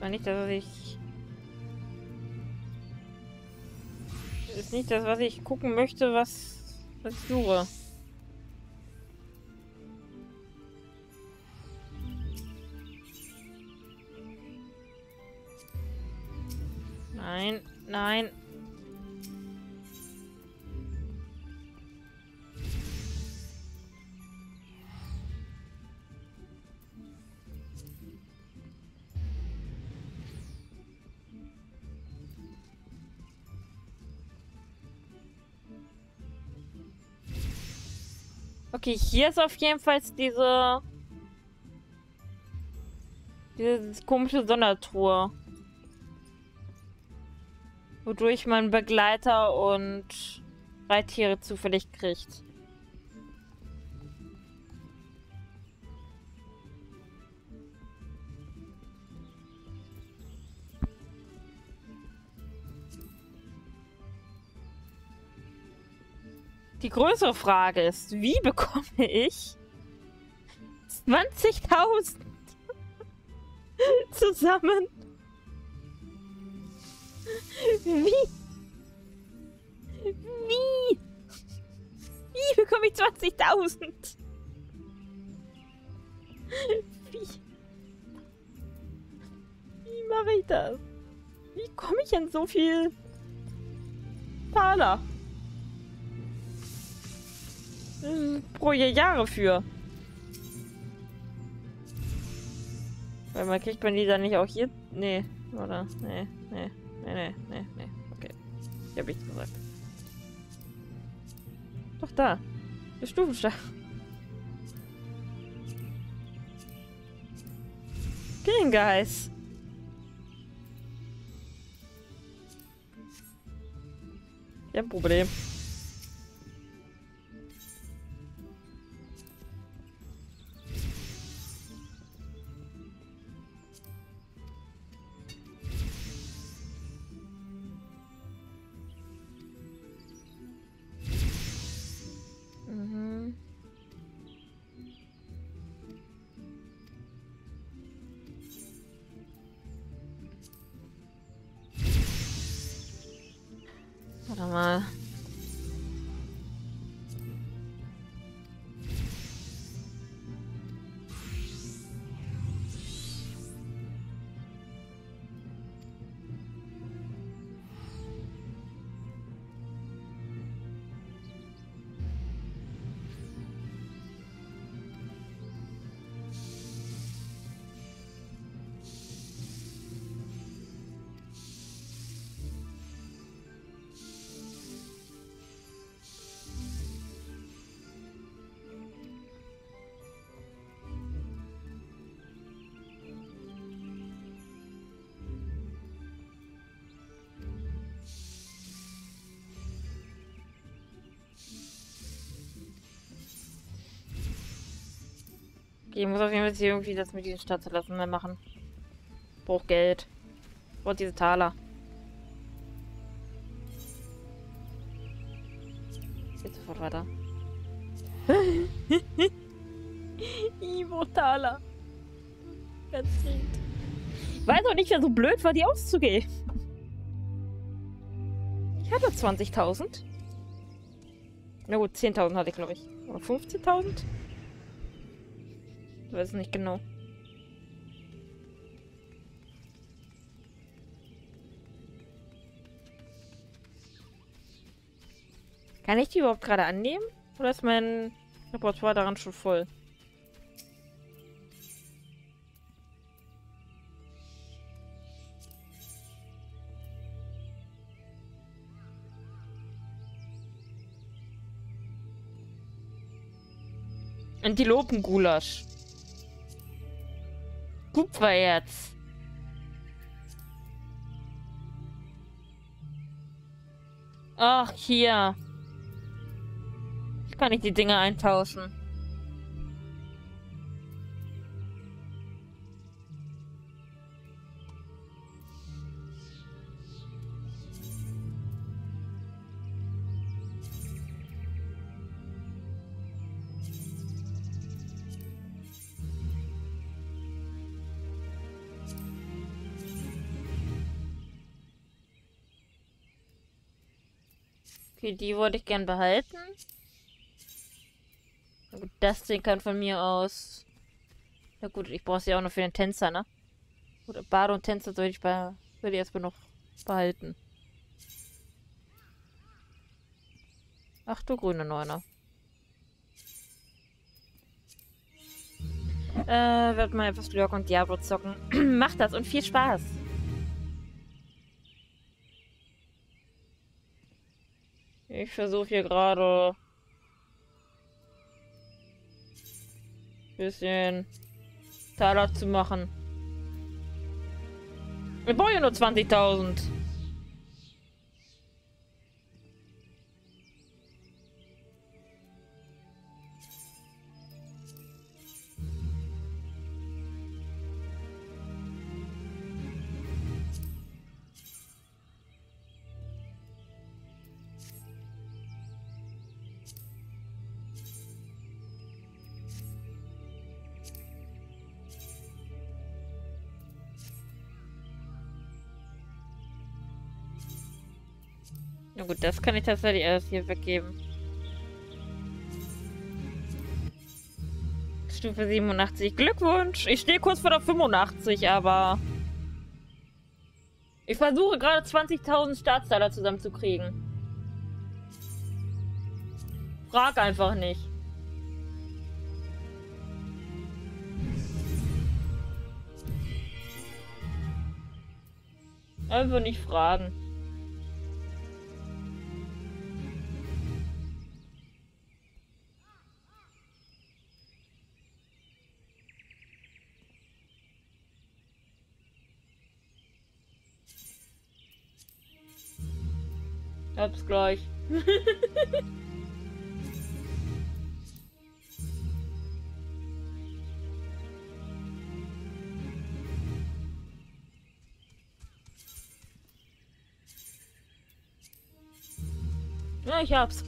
nicht das, was ich... Ist nicht das, was ich gucken möchte, was ich suche. Nein, nein. Okay, hier ist auf jeden Fall diese komische Sondertour. Wodurch man Begleiter und Reittiere zufällig kriegt. Die größere Frage ist, wie bekomme ich 20.000 zusammen? Wie? Wie? Wie bekomme ich 20.000? Wie mache ich das? Wie komme ich an so viel Taler? Pro Jahre für. Weil man kriegt man die dann nicht auch hier. Nee, oder? Nee. Okay. Ich hab nichts gesagt. Doch da. Der Stufenstab. Geist. Ja, Problem. Warte mal. Okay, ich muss auf jeden Fall hier irgendwie das mit diesen Staatsverlassen mehr machen. Braucht Geld. Braucht diese Taler. Geht sofort weiter. Ivo Taler. Ganz dringend. Ich weiß auch nicht, wer so blöd war, die auszugeben. Ich hatte 20.000. Na gut, 10.000 hatte ich, glaube ich. Oder 15.000? Ich weiß es nicht genau. Kann ich die überhaupt gerade annehmen? Oder ist mein Repertoire daran schon voll? Antilopengulasch. Kupfererz. Ach, hier. Ich kann nicht die Dinge eintauschen. Okay, die wollte ich gern behalten. Na gut, das Ding kann von mir aus... Na gut, ich brauche sie auch noch für den Tänzer, ne? Oder Bade und Tänzer würde ich erstmal noch behalten. Ach du grüne Neuner. Wird mal etwas Lurk und Diablo zocken. Macht das und viel Spaß. Ich versuche hier gerade ein bisschen Taler zu machen. Wir brauchen ja nur 20.000. Na gut, das kann ich tatsächlich erst hier weggeben. Stufe 87. Glückwunsch! Ich stehe kurz vor der 85, aber... Ich versuche gerade 20.000 Staatstaler zusammenzukriegen. Frag einfach nicht. Einfach nicht fragen. Hab's gleich. Ja, ich hab's.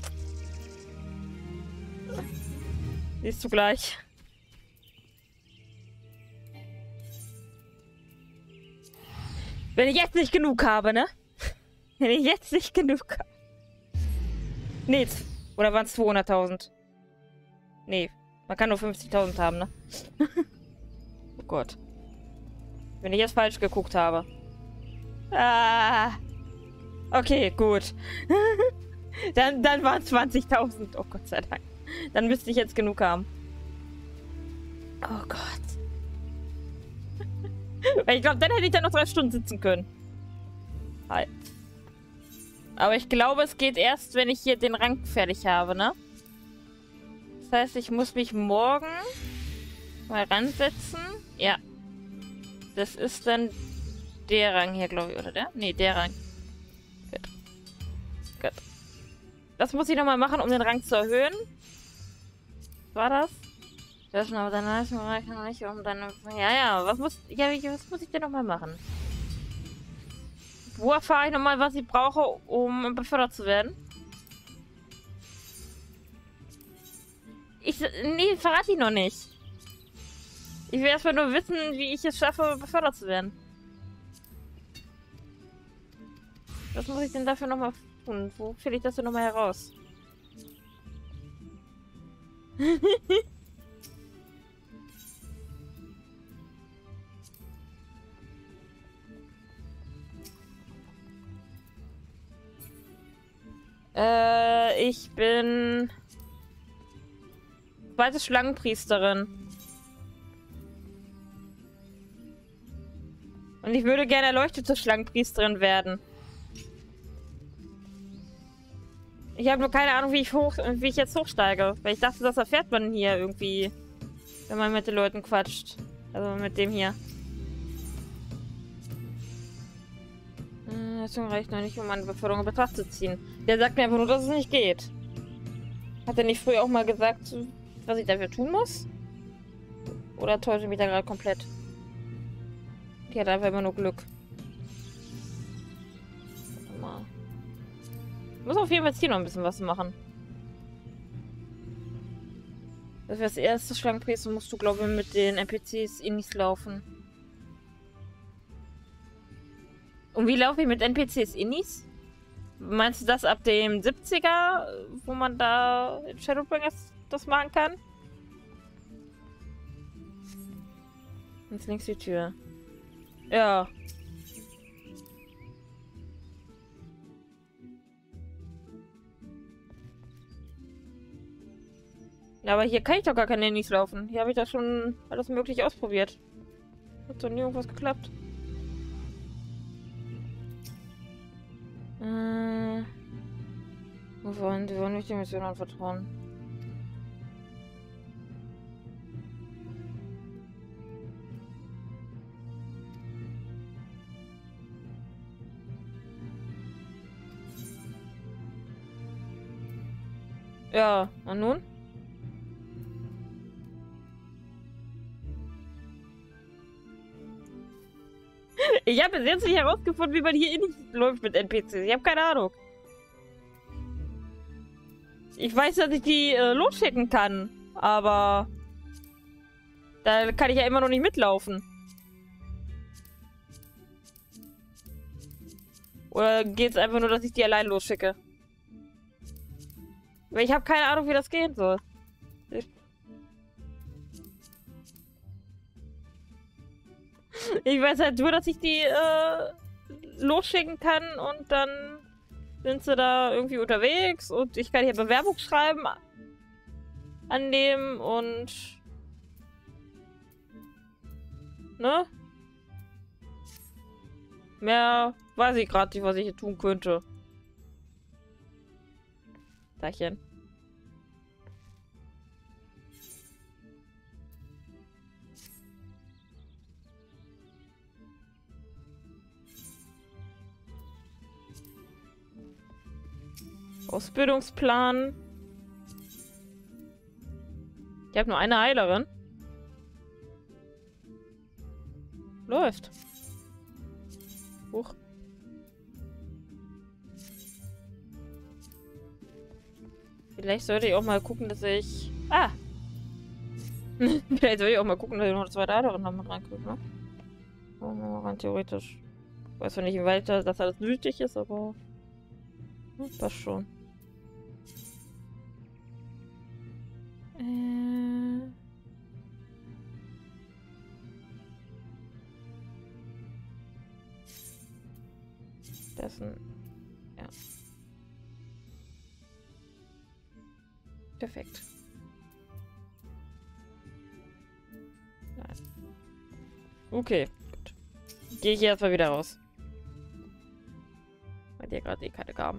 Siehst du gleich. Wenn ich jetzt nicht genug habe, ne? Wenn ich jetzt nicht genug habe. Nee, oder waren es 200.000? Nee, man kann nur 50.000 haben, ne? Oh Gott. Wenn ich jetzt falsch geguckt habe. Ah. Okay, gut. dann waren es 20.000. Oh Gott sei Dank. Dann müsste ich jetzt genug haben. Oh Gott. Ich glaube, dann hätte ich da noch 3 Stunden sitzen können. Halt. Aber ich glaube, es geht erst, wenn ich hier den Rang fertig habe, ne? Das heißt, ich muss mich morgen mal ransetzen. Ja. Das ist dann der Rang hier, glaube ich, oder der? Nee, der Rang. Gut. Gut. Das muss ich nochmal machen, um den Rang zu erhöhen. Was war das? Das ist aber deine Leistung reicht noch nicht, um deine... Ja, was muss ich denn nochmal machen? Wo erfahre ich nochmal, was ich brauche, um befördert zu werden? Nee, verrate ich noch nicht. Ich will erstmal nur wissen, wie ich es schaffe, befördert zu werden. Was muss ich denn dafür nochmal tun? Wo finde ich das denn nochmal heraus? Ich bin... zweite Schlangenpriesterin. Und ich würde gerne erleuchtete Schlangenpriesterin werden. Ich habe nur keine Ahnung, wie ich jetzt hochsteige. Weil ich dachte, das erfährt man hier irgendwie, wenn man mit den Leuten quatscht. Also mit dem hier. Das reicht noch nicht, um eine Beförderung in Betracht zu ziehen. Der sagt mir einfach nur, dass es nicht geht. Hat er nicht früher auch mal gesagt, was ich dafür tun muss? Oder täusche ich mich da gerade komplett? Die hat einfach immer nur Glück. Warte mal. Ich muss auf jeden Fall jetzt hier noch ein bisschen was machen. Das wäre das erste Schlangenpriester, musst du, glaube ich, mit den NPCs Innis laufen. Und wie laufe ich mit NPCs Innis? Meinst du das ab dem 70er, wo man da in Shadowbringers das machen kann? Jetzt links die Tür. Ja. Ja, aber hier kann ich doch gar keine Handys laufen. Hier habe ich da schon alles Mögliche ausprobiert. Hat doch nie irgendwas geklappt. Wir wollen nicht die Mission anvertrauen. Ja, und nun? Ich habe bis jetzt nicht herausgefunden, wie man hier nicht läuft mit NPCs. Ich habe keine Ahnung. Ich weiß, dass ich die losschicken kann, aber da kann ich ja immer noch nicht mitlaufen. Oder geht es einfach nur, dass ich die allein losschicke? Weil ich habe keine Ahnung, wie das gehen soll. Ich weiß halt nur, dass ich die losschicken kann und dann sind sie da irgendwie unterwegs und ich kann hier Bewerbungsschreiben annehmen und ne? Mehr weiß ich gerade nicht, was ich hier tun könnte. Dachchen. Ausbildungsplan. Ich habe nur eine Heilerin. Läuft. Huch. Vielleicht sollte ich auch mal gucken, dass ich... Ah! Vielleicht sollte ich auch mal gucken, dass ich noch eine zweite Heilerin noch mit reinkriege, ne? Rein theoretisch. Ich weiß zwar nicht, wie weit das alles nötig ist, aber... Passt schon. Das ist ein... Ja. Perfekt. Nein. Okay, gut. Gehe ich erstmal wieder raus. Weil die gerade eh keine gaben.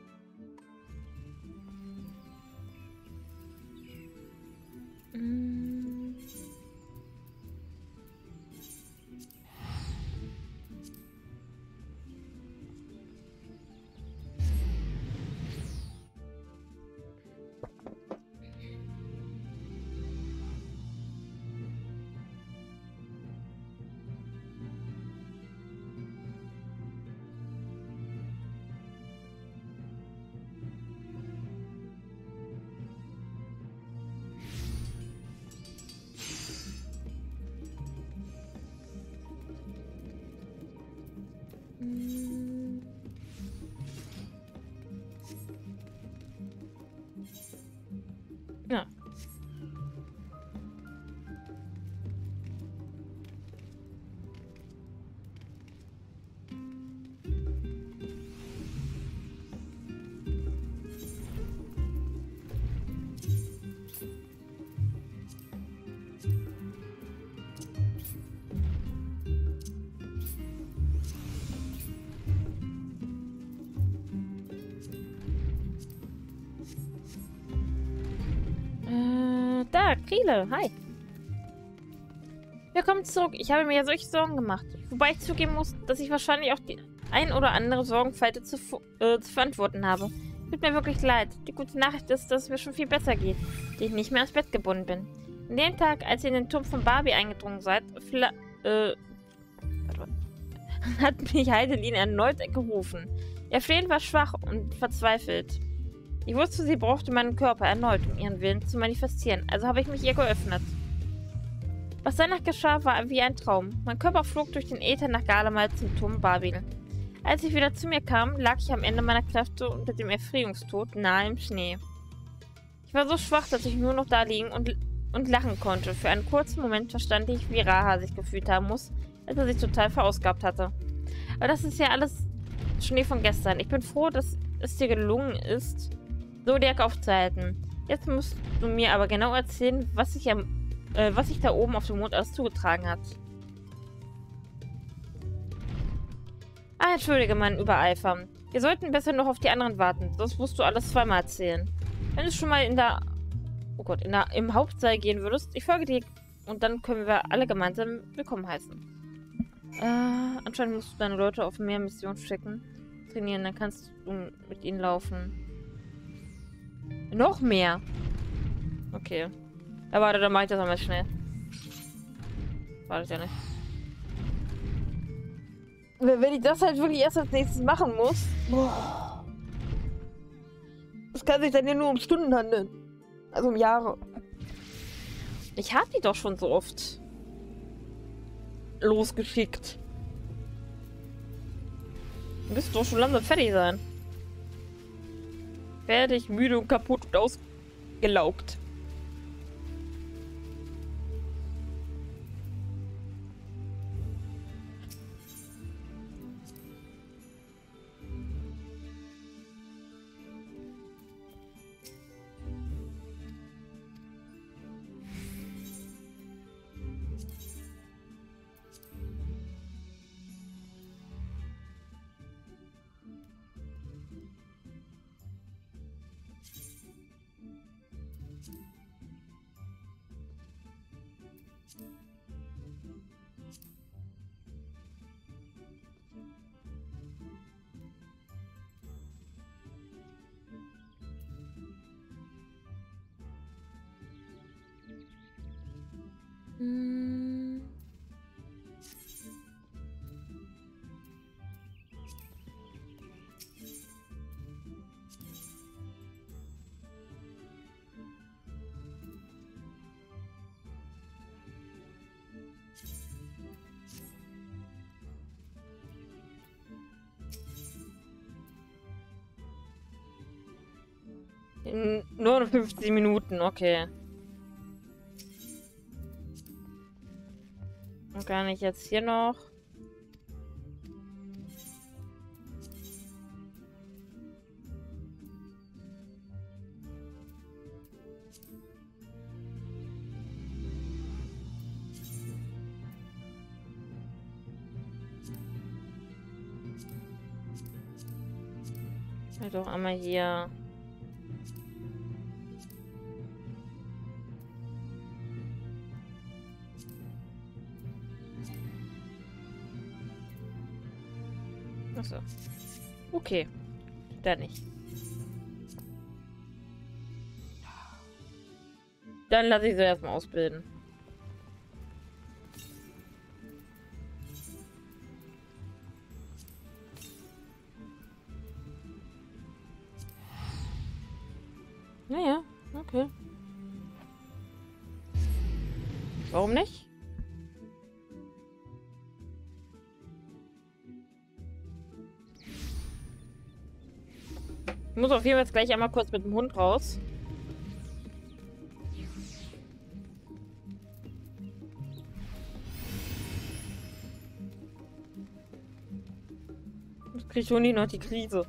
Ja. Da, Kriele, hi. Willkommen zurück. Ich habe mir ja solche Sorgen gemacht. Wobei ich zugeben muss, dass ich wahrscheinlich auch die ein oder andere Sorgenfalte zu verantworten habe. Tut mir wirklich leid. Die gute Nachricht ist, dass es mir schon viel besser geht, dass ich nicht mehr ans Bett gebunden bin. An dem Tag, als ihr in den Turm von Barbie eingedrungen seid, hat mich Heidelin erneut gerufen. Ihr Flehen war schwach und verzweifelt. Ich wusste, sie brauchte meinen Körper erneut, um ihren Willen zu manifestieren, also habe ich mich ihr geöffnet. Was danach geschah, war wie ein Traum. Mein Körper flog durch den Äther nach Garlemald zum Turm Babil. Als ich wieder zu mir kam, lag ich am Ende meiner Kräfte unter dem Erfrierungstod nahe im Schnee. Ich war so schwach, dass ich nur noch da liegen und lachen konnte. Für einen kurzen Moment verstand ich, wie Raha sich gefühlt haben muss, als er sich total verausgabt hatte. Aber das ist ja alles Schnee von gestern. Ich bin froh, dass es dir gelungen ist, Zodiac aufzuhalten. Jetzt musst du mir aber genau erzählen, was sich da oben auf dem Mond alles zugetragen hat. Ah, entschuldige mein Übereifern. Wir sollten besser noch auf die anderen warten, sonst musst du alles zweimal erzählen. Wenn du schon mal im Hauptsaal gehen würdest, ich folge dir und dann können wir alle gemeinsam willkommen heißen. Anscheinend musst du deine Leute auf mehr Missionen schicken. Trainieren, dann kannst du mit ihnen laufen. Noch mehr? Okay. Ja, warte, dann mach ich das einmal schnell. Warte ja nicht. Wenn ich das halt wirklich erst als nächstes machen muss. Boah. Das kann sich dann ja nur um Stunden handeln. Also um Jahre. Ich habe die doch schon so oft losgeschickt. Du müsst doch schon langsam fertig sein. Fertig, müde und kaputt und ausgelaugt. In nur 50 Minuten, okay. Und kann ich jetzt hier noch... Ja, doch einmal hier. Achso. Okay. Dann nicht. Dann lasse ich sie erstmal ausbilden. Naja, okay. Warum nicht? Ich muss auf jeden Fall jetzt gleich einmal kurz mit dem Hund raus. Jetzt kriege ich schon nicht noch die Krise.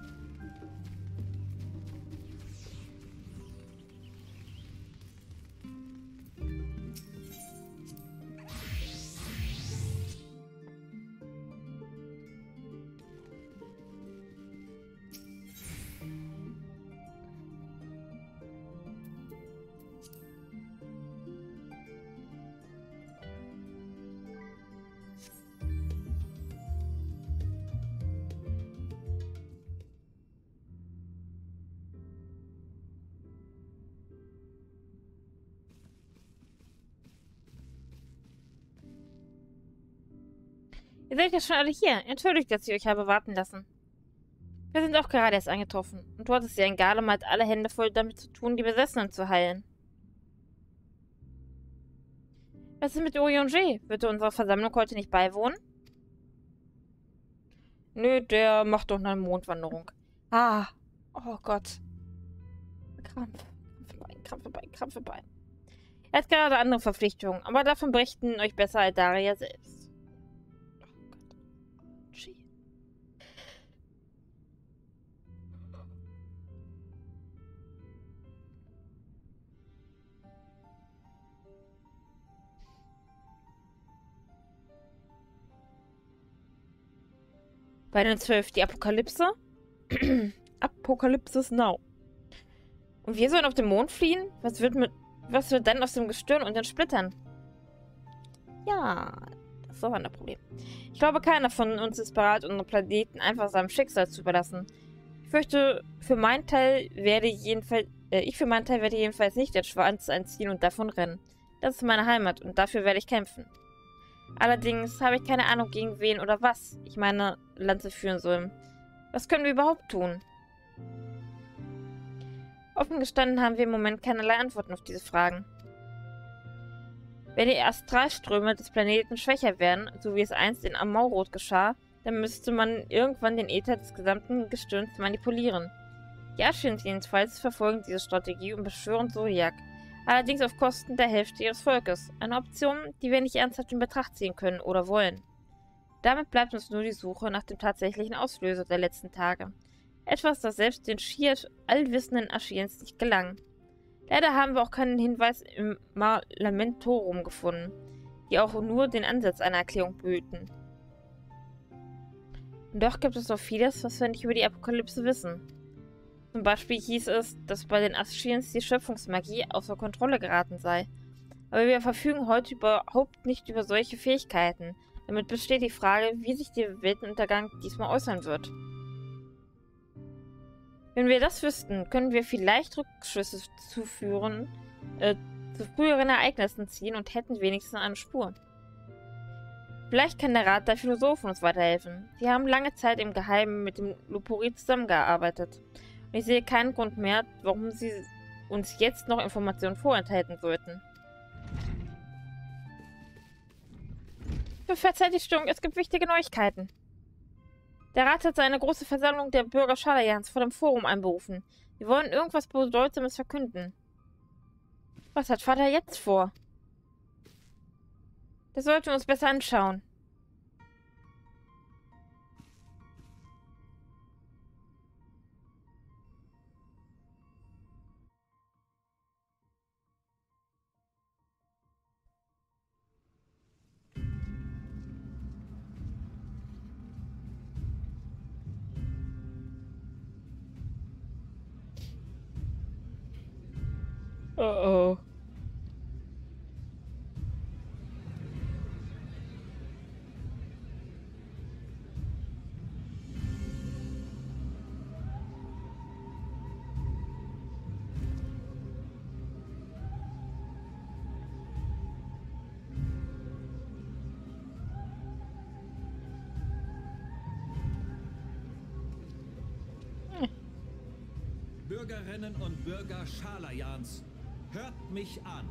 Ihr seid ja schon alle hier. Entschuldigt, dass ich euch habe warten lassen. Wir sind auch gerade erst eingetroffen. Und du hattest ja in Garlemald alle Hände voll damit zu tun, die Besessenen zu heilen. Was ist mit Urianger? Wird er unserer Versammlung heute nicht beiwohnen? Nö, der macht doch eine Mondwanderung. Ah. Oh Gott. Krampf. Krampf im Bein, Krampf im Bein. Er hat gerade andere Verpflichtungen, aber davon berichten euch besser Aldaria selbst. Oh Gott. Gee. Bei den 12 die Apokalypse. Apokalypsis now. Und wir sollen auf den Mond fliehen? Was wird dann aus dem Gestirn und den Splittern? Ja, das ist auch ein Problem. Ich glaube, keiner von uns ist bereit, unseren Planeten einfach seinem Schicksal zu überlassen. Ich fürchte, für meinen Teil werde jedenfalls nicht den Schwanz einziehen und davon rennen. Das ist meine Heimat und dafür werde ich kämpfen. Allerdings habe ich keine Ahnung, gegen wen oder was ich meine Lanze führen soll. Was können wir überhaupt tun? Offen gestanden haben wir im Moment keinerlei Antworten auf diese Fragen. Wenn die Astralströme des Planeten schwächer werden, so wie es einst in Amauroth geschah, dann müsste man irgendwann den Äther des gesamten Gestirns manipulieren. Die Aschians jedenfalls verfolgen diese Strategie und beschwören Zodiac, allerdings auf Kosten der Hälfte ihres Volkes. Eine Option, die wir nicht ernsthaft in Betracht ziehen können oder wollen. Damit bleibt uns nur die Suche nach dem tatsächlichen Auslöser der letzten Tage. Etwas, das selbst den schier allwissenden Aschians nicht gelang. Leider haben wir auch keinen Hinweis im Lamentorum gefunden, die auch nur den Ansatz einer Erklärung böten. Und doch gibt es noch vieles, was wir nicht über die Apokalypse wissen. Zum Beispiel hieß es, dass bei den Aschians die Schöpfungsmagie außer Kontrolle geraten sei. Aber wir verfügen heute überhaupt nicht über solche Fähigkeiten. Damit besteht die Frage, wie sich der Weltenuntergang diesmal äußern wird. Wenn wir das wüssten, können wir vielleicht Rückschlüsse zu früheren Ereignissen ziehen und hätten wenigstens eine Spur. Vielleicht kann der Rat der Philosophen uns weiterhelfen. Sie haben lange Zeit im Geheimen mit dem Lupuri zusammengearbeitet. Und ich sehe keinen Grund mehr, warum sie uns jetzt noch Informationen vorenthalten sollten. Verzeiht die Störung, es gibt wichtige Neuigkeiten. Der Rat hat seine große Versammlung der Bürger Shalayans vor dem Forum einberufen. Wir wollen irgendwas Bedeutsames verkünden. Was hat Vater jetzt vor? Das sollten wir uns besser anschauen. Oh oh. Bürgerinnen und Bürger Shalayans, hört mich an.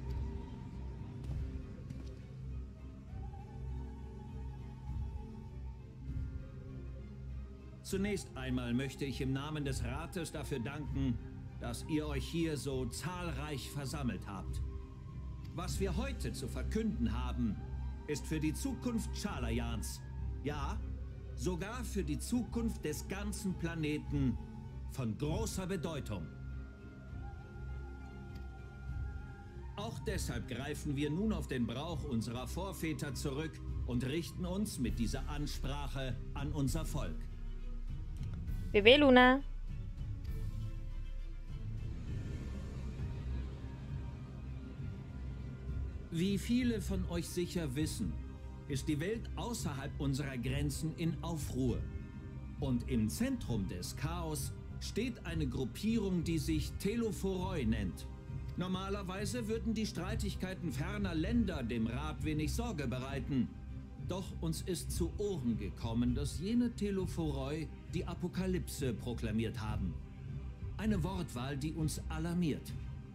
Zunächst einmal möchte ich im Namen des Rates dafür danken, dass ihr euch hier so zahlreich versammelt habt. Was wir heute zu verkünden haben, ist für die Zukunft Shalayans, ja, sogar für die Zukunft des ganzen Planeten von großer Bedeutung. Auch deshalb greifen wir nun auf den Brauch unserer Vorväter zurück und richten uns mit dieser Ansprache an unser Volk. Bebe Luna. Wie viele von euch sicher wissen, ist die Welt außerhalb unserer Grenzen in Aufruhr. Und im Zentrum des Chaos steht eine Gruppierung, die sich Telophoroi nennt. Normalerweise würden die Streitigkeiten ferner Länder dem Rat wenig Sorge bereiten. Doch uns ist zu Ohren gekommen, dass jene Telophoroi die Apokalypse proklamiert haben. Eine Wortwahl, die uns alarmiert.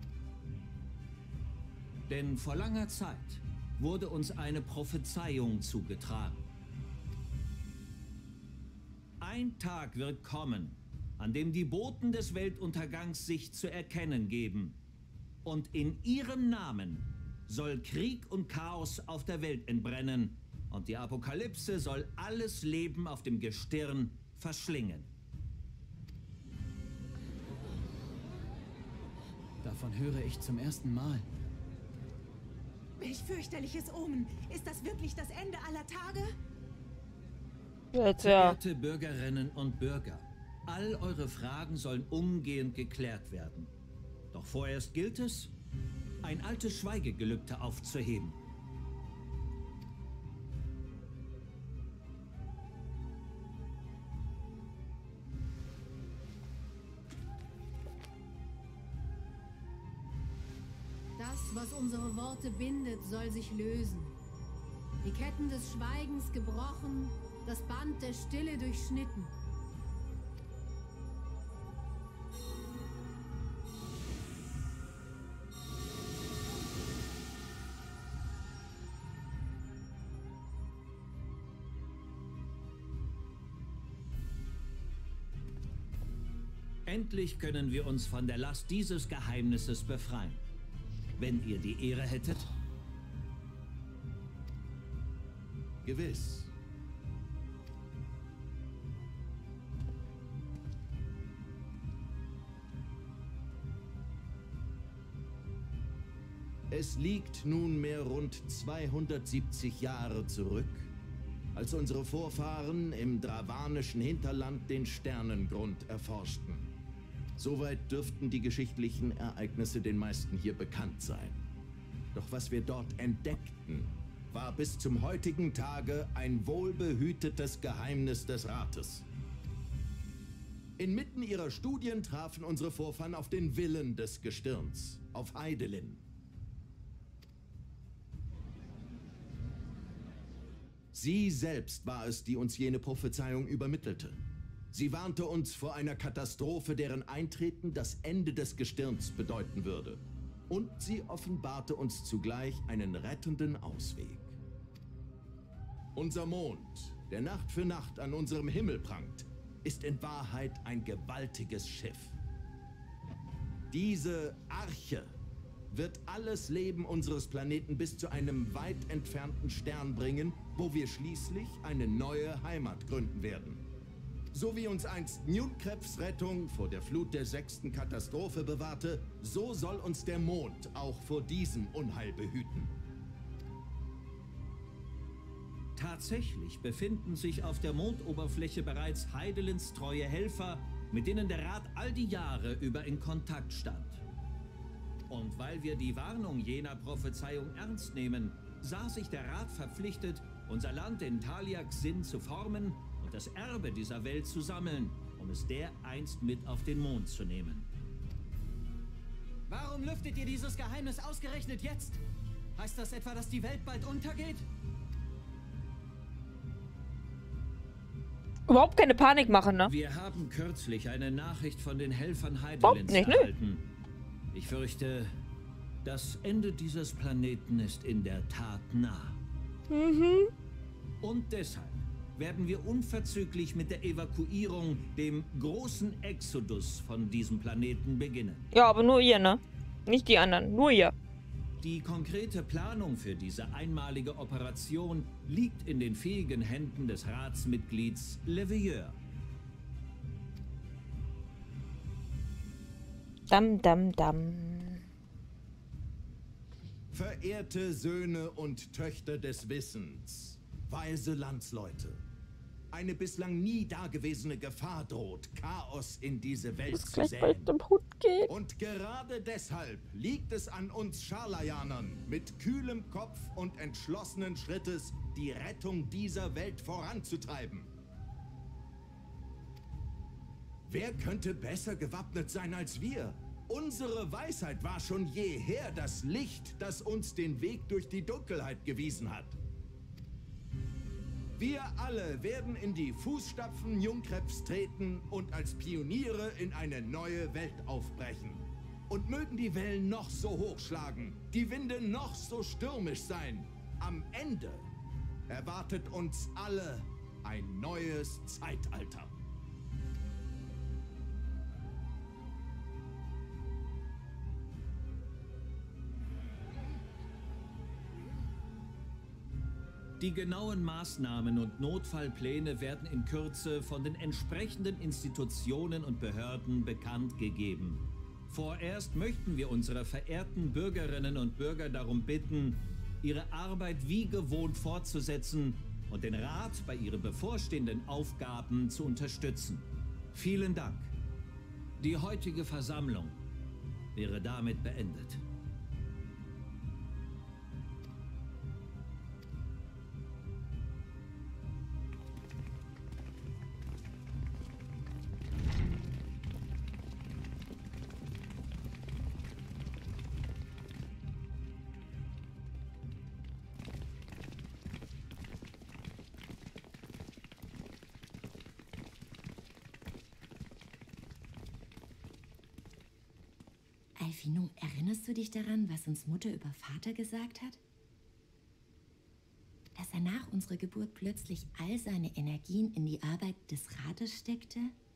Denn vor langer Zeit wurde uns eine Prophezeiung zugetragen. ein Tag wird kommen, an dem die Boten des Weltuntergangs sich zu erkennen geben. Und in ihrem Namen soll Krieg und Chaos auf der Welt entbrennen und die Apokalypse soll alles Leben auf dem Gestirn verschlingen. Davon höre ich zum ersten Mal. Welch fürchterliches Omen. Ist das wirklich das Ende aller Tage? Jetzt ja. Verehrte Bürgerinnen und Bürger, all eure Fragen sollen umgehend geklärt werden. Doch vorerst gilt es, ein altes Schweigegelübde aufzuheben. Das, was unsere Worte bindet, soll sich lösen. Die Ketten des Schweigens gebrochen, das Band der Stille durchschnitten. Endlich können wir uns von der Last dieses Geheimnisses befreien. Wenn ihr die Ehre hättet? Gewiss. Es liegt nunmehr rund 270 Jahre zurück, als unsere Vorfahren im dravanischen Hinterland den Sternengrund erforschten. Soweit dürften die geschichtlichen Ereignisse den meisten hier bekannt sein. Doch was wir dort entdeckten, war bis zum heutigen Tage ein wohlbehütetes Geheimnis des Rates. Inmitten ihrer Studien trafen unsere Vorfahren auf den Willen des Gestirns, auf Hydaelyn. Sie selbst war es, die uns jene Prophezeiung übermittelte. Sie warnte uns vor einer Katastrophe, deren Eintreten das Ende des Gestirns bedeuten würde. Und sie offenbarte uns zugleich einen rettenden Ausweg. Unser Mond, der Nacht für Nacht an unserem Himmel prangt, ist in Wahrheit ein gewaltiges Schiff. Diese Arche wird alles Leben unseres Planeten bis zu einem weit entfernten Stern bringen, wo wir schließlich eine neue Heimat gründen werden. So wie uns einst Newtkrebs Rettung vor der Flut der 6. Katastrophe bewahrte, so soll uns der Mond auch vor diesem Unheil behüten. Tatsächlich befinden sich auf der Mondoberfläche bereits Hydaelyns treue Helfer, mit denen der Rat all die Jahre über in Kontakt stand. Und weil wir die Warnung jener Prophezeiung ernst nehmen, sah sich der Rat verpflichtet, unser Land in Taliaks Sinn zu formen und das Erbe dieser Welt zu sammeln, um es dereinst mit auf den Mond zu nehmen. Warum lüftet ihr dieses Geheimnis ausgerechnet jetzt? Heißt das etwa, dass die Welt bald untergeht? Überhaupt keine Panik machen, ne? Wir haben kürzlich eine Nachricht von den Helfern Überhaupt Hydaelyns nicht, ne? erhalten. Ich fürchte, das Ende dieses Planeten ist in der Tat nah. Und deshalb werden wir unverzüglich mit der Evakuierung, dem großen Exodus von diesem Planeten beginnen. Ja, aber nur ihr, ne? Nicht die anderen, nur ihr. Die konkrete Planung für diese einmalige Operation liegt in den fähigen Händen des Ratsmitglieds Leveilleur. Dam, dam, dam. Verehrte Söhne und Töchter des Wissens, weise Landsleute, eine bislang nie dagewesene Gefahr droht, Chaos in diese Welt Muss zu gleich säen. bald dem Hund gehen. Und gerade deshalb liegt es an uns Scharlajanern, mit kühlem Kopf und entschlossenen Schrittes die Rettung dieser Welt voranzutreiben. Wer könnte besser gewappnet sein als wir? Unsere Weisheit war schon jeher das Licht, das uns den Weg durch die Dunkelheit gewiesen hat. Wir alle werden in die Fußstapfen Newtkrebs treten und als Pioniere in eine neue Welt aufbrechen. Und mögen die Wellen noch so hoch schlagen, die Winde noch so stürmisch sein, am Ende erwartet uns alle ein neues Zeitalter. Die genauen Maßnahmen und Notfallpläne werden in Kürze von den entsprechenden Institutionen und Behörden bekannt gegeben. Vorerst möchten wir unsere verehrten Bürgerinnen und Bürger darum bitten, ihre Arbeit wie gewohnt fortzusetzen und den Rat bei ihren bevorstehenden Aufgaben zu unterstützen. Vielen Dank. Die heutige Versammlung wäre damit beendet. Alphino, erinnerst du dich daran, was uns Mutter über Vater gesagt hat? Dass er nach unserer Geburt plötzlich all seine Energien in die Arbeit des Rates steckte?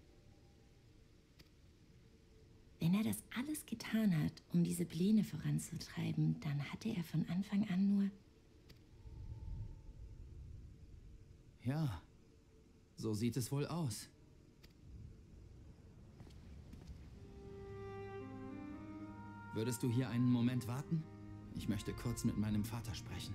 Wenn er das alles getan hat, um diese Pläne voranzutreiben, dann hatte er von Anfang an nur... Ja, so sieht es wohl aus. Würdest du hier einen Moment warten? Ich möchte kurz mit meinem Vater sprechen.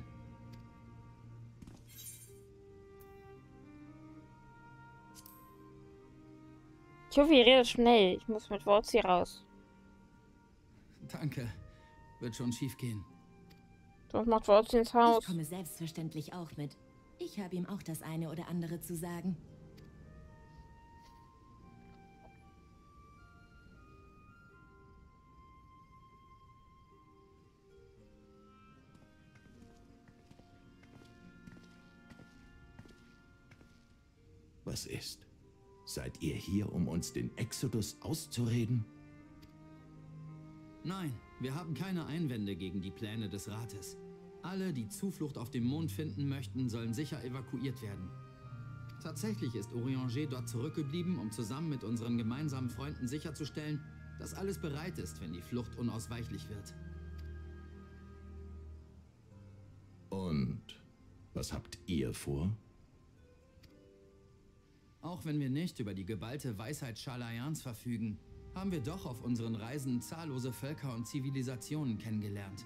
Ich hoffe, ihr redet schnell. Ich muss mit Wortzi raus. Danke. Wird schon schief gehen. Sonst macht Wortzi ins Haus. Ich komme selbstverständlich auch mit. Ich habe ihm auch das eine oder andere zu sagen. Was ist? Seid ihr hier, um uns den Exodus auszureden? Nein, wir haben keine Einwände gegen die Pläne des Rates. Alle, die Zuflucht auf dem Mond finden möchten, sollen sicher evakuiert werden. Tatsächlich ist Urianger dort zurückgeblieben, um zusammen mit unseren gemeinsamen Freunden sicherzustellen, dass alles bereit ist, wenn die Flucht unausweichlich wird. Und was habt ihr vor? Auch wenn wir nicht über die geballte Weisheit Shalayans verfügen, haben wir doch auf unseren Reisen zahllose Völker und Zivilisationen kennengelernt.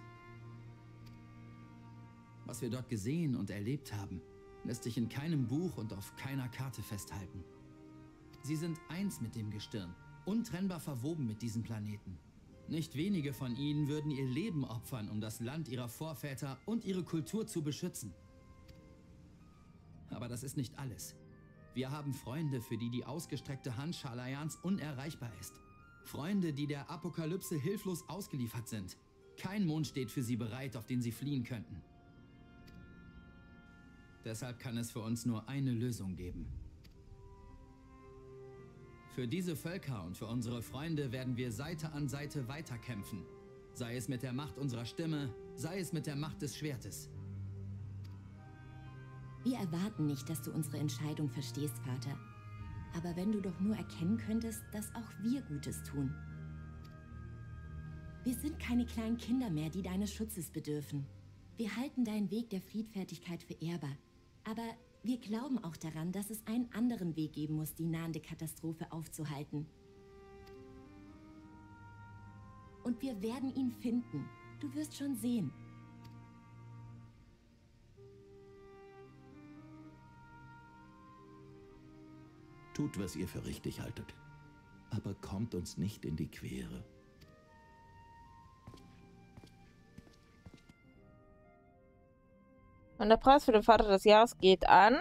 Was wir dort gesehen und erlebt haben, lässt sich in keinem Buch und auf keiner Karte festhalten. Sie sind eins mit dem Gestirn, untrennbar verwoben mit diesem Planeten. Nicht wenige von ihnen würden ihr Leben opfern, um das Land ihrer Vorväter und ihre Kultur zu beschützen. Aber das ist nicht alles. Wir haben Freunde, für die die ausgestreckte Hand Shalayans unerreichbar ist. Freunde, die der Apokalypse hilflos ausgeliefert sind. Kein Mond steht für sie bereit, auf den sie fliehen könnten. Deshalb kann es für uns nur eine Lösung geben. Für diese Völker und für unsere Freunde werden wir Seite an Seite weiterkämpfen. Sei es mit der Macht unserer Stimme, sei es mit der Macht des Schwertes. Wir erwarten nicht, dass du unsere Entscheidung verstehst, Vater. Aber wenn du doch nur erkennen könntest, dass auch wir Gutes tun. Wir sind keine kleinen Kinder mehr, die deines Schutzes bedürfen. Wir halten deinen Weg der Friedfertigkeit für ehrbar. Aber wir glauben auch daran, dass es einen anderen Weg geben muss, die nahende Katastrophe aufzuhalten. Und wir werden ihn finden. Du wirst schon sehen. Tut, was ihr für richtig haltet. Aber kommt uns nicht in die Quere. Und der Preis für den Vater des Jahres geht an...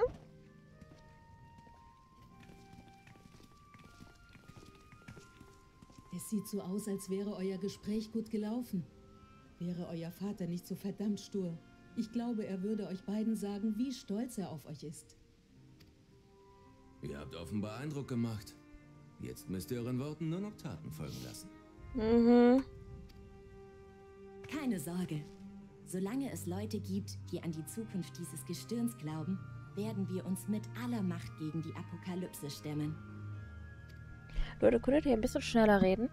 Es sieht so aus, als wäre euer Gespräch gut gelaufen. Wäre euer Vater nicht so verdammt stur. Ich glaube, er würde euch beiden sagen, wie stolz er auf euch ist. Ihr habt offenbar Eindruck gemacht. Jetzt müsst ihr euren Worten nur noch Taten folgen lassen. Mhm. Keine Sorge. Solange es Leute gibt, die an die Zukunft dieses Gestirns glauben, werden wir uns mit aller Macht gegen die Apokalypse stemmen. Leute, könntet ihr ein bisschen schneller reden?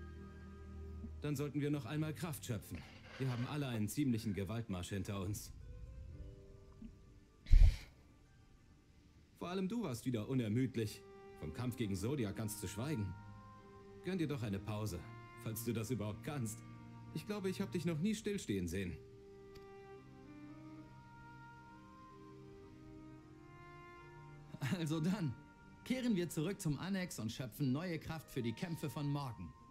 Dann sollten wir noch einmal Kraft schöpfen. Wir haben alle einen ziemlichen Gewaltmarsch hinter uns. Vor allem du warst wieder unermüdlich. Vom Kampf gegen Zodiac ganz zu schweigen. Gönn dir doch eine Pause, falls du das überhaupt kannst. Ich glaube, ich habe dich noch nie stillstehen sehen. Also dann, kehren wir zurück zum Annex und schöpfen neue Kraft für die Kämpfe von morgen.